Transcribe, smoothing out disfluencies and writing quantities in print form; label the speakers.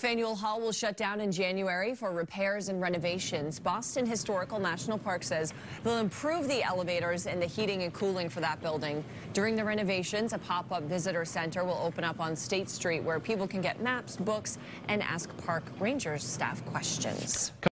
Speaker 1: Faneuil Hall will shut down in January for repairs and renovations. Boston Historical National Park says they'll improve the elevators and the heating and cooling for that building. During the renovations, a pop-up visitor center will open up on State Street where people can get maps, books, and ask park rangers staff questions.